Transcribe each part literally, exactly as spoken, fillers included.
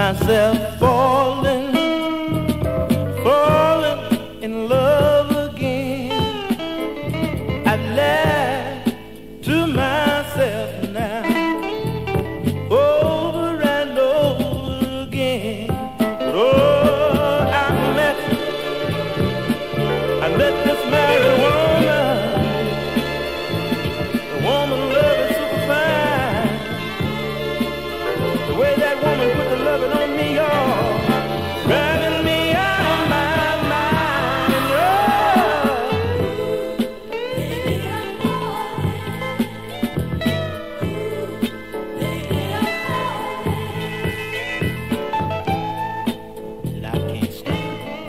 myself falling, falling in love again. I laugh to myself now, over and over again. But oh, I met, I met this married woman. The woman love is super fine. The way that woman put the loving on me, y'all, driving me out of my mind. And oh, I can't stop.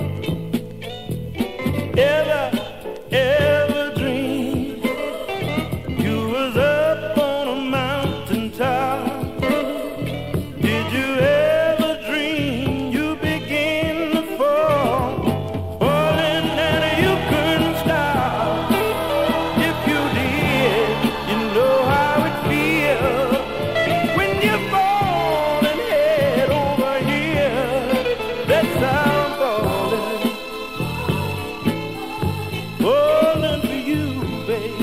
Ever, ever dream you was up on a mountain top? Did you ever dream you begin to fall, falling and you couldn't stop? If you did, you know how it feels when you're falling head over here. That's how I'm falling, falling for you, baby.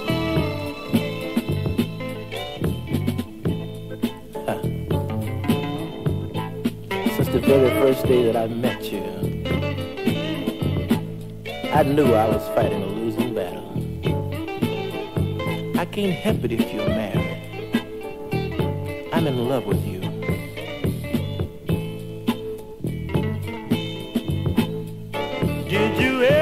Since the very first day that I met you, I knew I was fighting a losing battle. I can't help it if you're married. I'm in love with you. Did you ever